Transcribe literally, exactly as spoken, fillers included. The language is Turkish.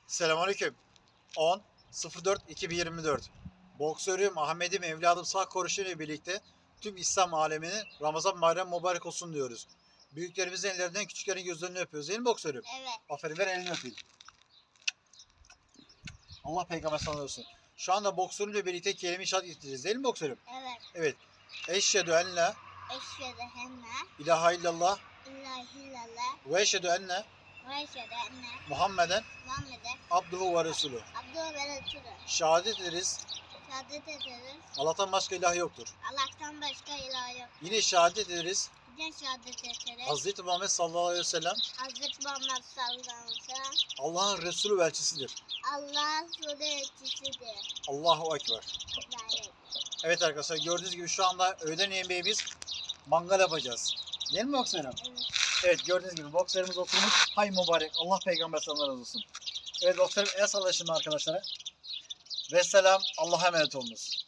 Selamünaleyküm. on dört iki bin yirmi dört. Boksörüm Ahmet'im evladım sağ koruşuyla birlikte tüm İslam aleminin Ramazan bayramı mübarek olsun diyoruz. Büyüklerimizin ellerinden, küçüklerin gözlerinden öpüyoruz. Değil mi boksörüm? Evet. Aferin, ver elini öpeyim. Allah peygamber sana olsun. Şu anda boksörümle birlikte kelime-i şehadet getireceğiz. Değil mi boksörüm? Evet. Evet. Eşhedü en la Eşhedü enne ilahe illallah ilahe illallah ve eşhedü enne ve eşhedü enne Muhammeden Muhammeden abduhu ve resulü. Abdülü ve Resulü. Şehadet ederiz. Şehadet ederiz. Allah'tan başka ilah yoktur. Allah'tan başka ilah yok. Yine şehadet ederiz. Yine şehadet ederiz. Hazreti Muhammed sallallahu aleyhi ve sellem Hazreti Muhammed sallallahu aleyhi ve sellem Allah'ın Resulü ve elçisidir. Allah'ın sulu elçisidir. Allahu Ekber. Allah'a emanet. Evet arkadaşlar, gördüğünüz gibi şu anda öğlen yemeğimiz mangal yapacağız. Değil mi boksörüm? Evet. Evet, gördüğünüz gibi boksörümüz oturmuş. Hay mübarek. Allah peygamber sallallahu aleyhi ve sellem razı olsun. Evet boksörüm, el sallayın şimdi arkadaşlara. Vesselam. Allah'a emanet olunuz.